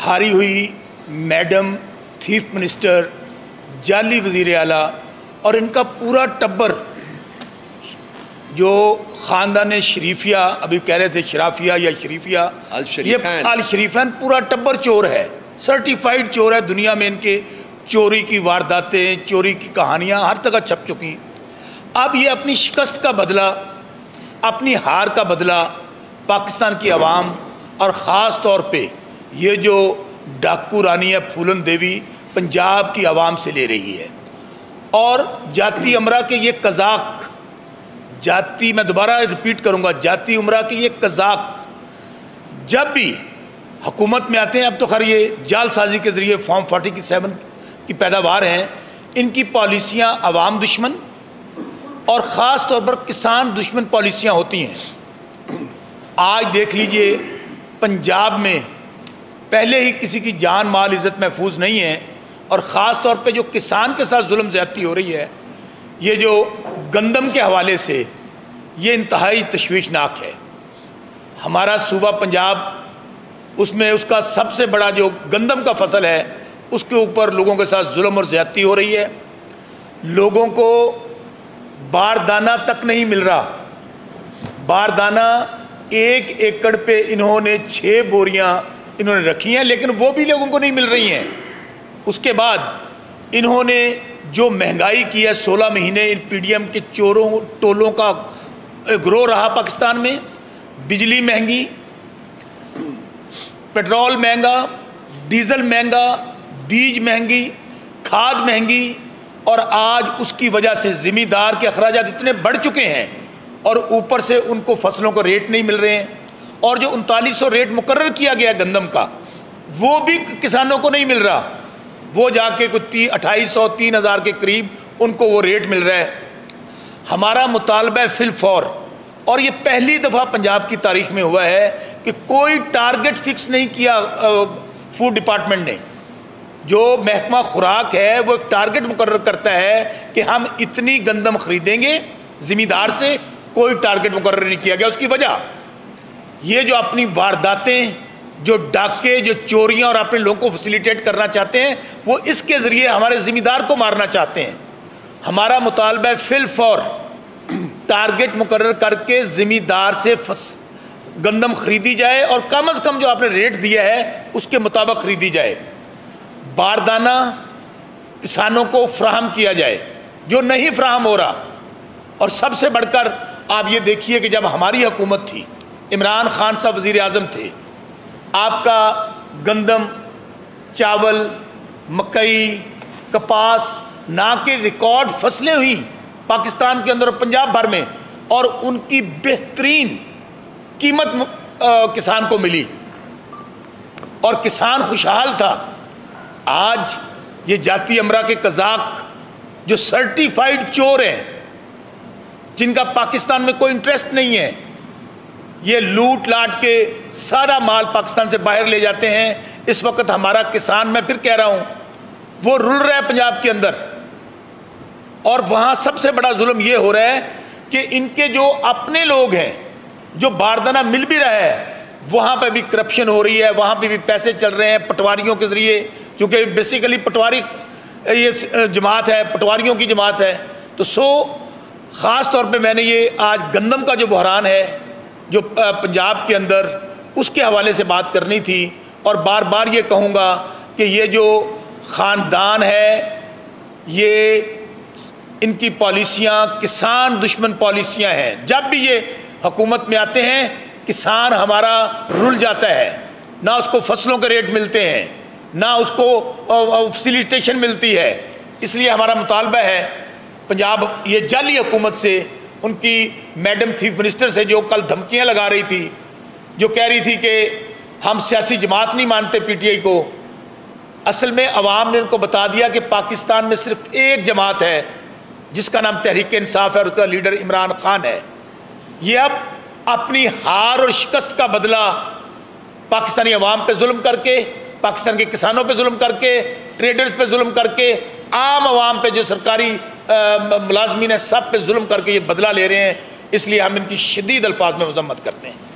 हारी हुई madam chief minister, जाली वज़ीर आला और इनका पूरा टब्बर, जो ख़ानदान शरीफिया, अभी कह रहे थे शराफिया या शरीफिया, ये अल शरीफैन, पूरा टब्बर चोर है, सर्टिफाइड चोर है। दुनिया में इनके चोरी की वारदातें, चोरी की कहानियाँ हर जगह छप चुकी। अब ये अपनी शिकस्त का बदला, अपनी हार का बदला पाकिस्तान की आवाम और ख़ास तौर पे ये जो डाकू रानी है फूलन देवी, पंजाब की आवाम से ले रही है। और जाती अमरा के ये कज़ाक, जाती, मैं दोबारा रिपीट करूंगा, जाती उमरा के ये कज़ाक जब भी हुकूमत में आते हैं, अब तो खैर ये जालसाजी के ज़रिए फॉर्म 47 की पैदावार हैं, इनकी पॉलिसियाँ अवाम दुश्मन और ख़ास तौर पर किसान दुश्मन पॉलिसियाँ होती हैं। आज देख लीजिए पंजाब में पहले ही किसी की जान माल इज़्ज़त महफूज नहीं है, और ख़ास तौर पे जो किसान के साथ जुल्म ज़्यादती हो रही है, ये जो गंदम के हवाले से, ये इंतहाई तशवीशनाक है। हमारा सूबा पंजाब, उसमें उसका सबसे बड़ा जो गंदम का फसल है, उसके ऊपर लोगों के साथ जुल्म और ज़्यादती हो रही है। लोगों को बारदाना तक नहीं मिल रहा। बारदाना 1 एकड़ पे इन्होंने 6 बोरियां इन्होंने रखी हैं, लेकिन वो भी लोगों को नहीं मिल रही हैं। उसके बाद इन्होंने जो महंगाई की है, 16 महीने इन पीडीएम के चोरों टोलों का ग्रोह रहा पाकिस्तान में। बिजली महंगी, पेट्रोल महंगा, डीजल महंगा, बीज महंगी, खाद महंगी, और आज उसकी वजह से ज़िमींदार के अखराजात इतने बढ़ चुके हैं, और ऊपर से उनको फसलों को रेट नहीं मिल रहे हैं। और जो 3900 रेट मुकर्रर किया गया गंदम का, वो भी किसानों को नहीं मिल रहा। वो जाके कुछ 2800-3000 के करीब उनको वो रेट मिल रहा है। हमारा मुतालबा है फिल फौर, और ये पहली दफ़ा पंजाब की तारीख में हुआ है कि कोई टारगेट फिक्स नहीं किया फूड डिपार्टमेंट ने। जो महकमा खुराक है वो एक टारगेट मुकर्रर करता है कि हम इतनी गंदम खरीदेंगे ज़िमींदार से, कोई टारगेट मुकर्रर नहीं किया गया। उसकी वजह ये जो अपनी वारदातें, जो डाके, जो चोरियां और अपने लोगों को फैसिलिटेट करना चाहते हैं, वो इसके ज़रिए हमारे ज़िमींदार को मारना चाहते हैं। हमारा मुतालबा है फिल फौर टारगेट मुकर्रर करके ज़िमींदार से गंदम खरीदी जाए, और कम अज़ कम जो आपने रेट दिया है उसके मुताबिक खरीदी जाए। बारदाना किसानों को फ्राहम किया जाए, जो नहीं फ्राहम हो रहा। और सबसे बढ़कर आप ये देखिए कि जब हमारी हुकूमत थी, इमरान खान साहब वज़ीर आज़म थे, आपका गंदम, चावल, मकई, कपास, ना के रिकॉर्ड फसलें हुई पाकिस्तान के अंदर और पंजाब भर में, और उनकी बेहतरीन कीमत किसान को मिली और किसान खुशहाल था। आज ये जाती अमरा के कज़ाक जो सर्टिफाइड चोर हैं, जिनका पाकिस्तान में कोई इंटरेस्ट नहीं है, ये लूट लाट के सारा माल पाकिस्तान से बाहर ले जाते हैं। इस वक्त हमारा किसान, मैं फिर कह रहा हूँ, वो रुल रहा है पंजाब के अंदर, और वहाँ सबसे बड़ा जुल्म ये हो रहा है कि इनके जो अपने लोग हैं, जो बारदाना मिल भी रहा है, वहाँ पे भी करप्शन हो रही है, वहाँ पे भी पैसे चल रहे हैं पटवारियों के ज़रिए, क्योंकि बेसिकली पटवारी ये जमात है, पटवारियों की जमात है। तो ख़ास तौर पे मैंने ये आज गंदम का जो बहरान है जो पंजाब के अंदर, उसके हवाले से बात करनी थी। और बार बार ये कहूँगा कि ये जो ख़ानदान है, ये इनकी पॉलिसियाँ किसान दुश्मन पॉलिसियाँ हैं। जब भी ये हुकूमत में आते हैं, किसान हमारा रुल जाता है, ना उसको फसलों के रेट मिलते हैं, ना उसको फैसिलिटेशन मिलती है। इसलिए हमारा मुतालबा है पंजाब ये जाली हुकूमत से, उनकी मैडम चीफ मिनिस्टर से जो कल धमकियां लगा रही थी, जो कह रही थी कि हम सियासी जमात नहीं मानते पीटीआई को। असल में अवाम ने उनको बता दिया कि पाकिस्तान में सिर्फ एक जमात है जिसका नाम तहरीक इंसाफ है, और उसका लीडर इमरान खान है। ये अब अपनी हार और शिकस्त का बदला पाकिस्तानी अवाम पे जुल्म करके, पाकिस्तान के किसानों पे जुल्म करके, ट्रेडर्स पे जुल्म करके, आम आवाम पे जो सरकारी मुलाजमीन है, सब पे जुल्म करके ये बदला ले रहे हैं। इसलिए हम इनकी शदीद अल्फाज में मज़म्मत करते हैं।